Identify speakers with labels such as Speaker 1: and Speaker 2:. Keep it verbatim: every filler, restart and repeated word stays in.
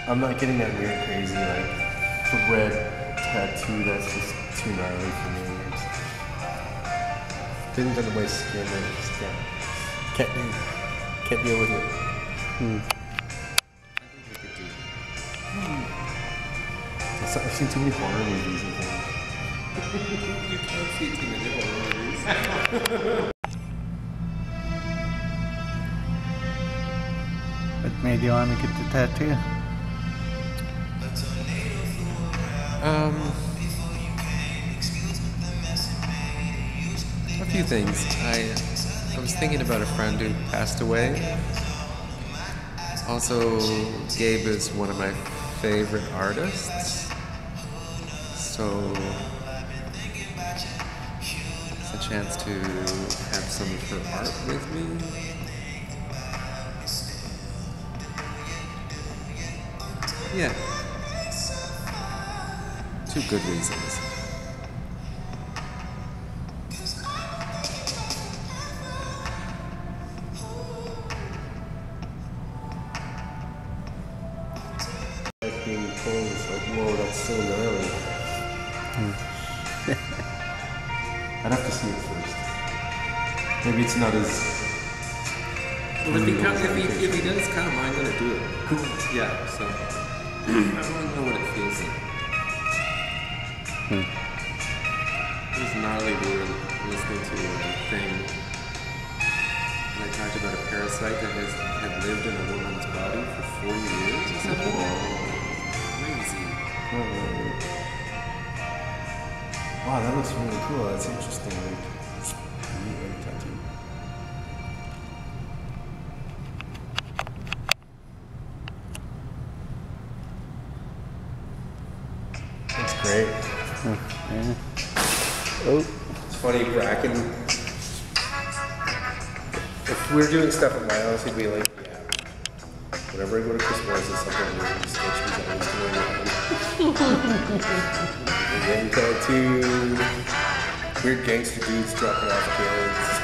Speaker 1: I'm not getting that weird, crazy, like, red tattoo that's just too gnarly for me. It's, things on my skin that I just can't, can't do. Can't deal with it.
Speaker 2: Hmm.
Speaker 1: I think I could do it. Hmm. I've seen too many horror movies and things.
Speaker 3: You can't see too many horror movies.
Speaker 2: What made you want to get the tattoo?
Speaker 3: Um, a few things. I I was thinking about a friend who passed away. Also, Gabe is one of my favorite artists. So it's a chance to have some of her art with me. Yeah. Two good reasons.
Speaker 1: Like being told, it's like, whoa, that's so gnarly. I'd have to see it first. Maybe it's not as.
Speaker 3: Well, if he, comes, if, he, if he does come, I'm going to do it.
Speaker 1: Cool.
Speaker 3: Yeah, so I want to know what it feels like.
Speaker 2: Hmm.
Speaker 3: It was gnarly. We were listening to a thing, and I talked about a parasite that has had lived in a woman's body for forty years or something. Crazy.
Speaker 1: Wow, that looks really cool. That's interesting. Like, neat, like, tattoo. That's great.
Speaker 2: Yeah. Oh.
Speaker 1: It's funny, Bracken. If we were doing stuff at my house, he'd be like, yeah. Whenever I go to Chris Moore's, it's something weird. Just sketch he's always doing it. Getting tattooed. Weird gangster dudes dropping off kids.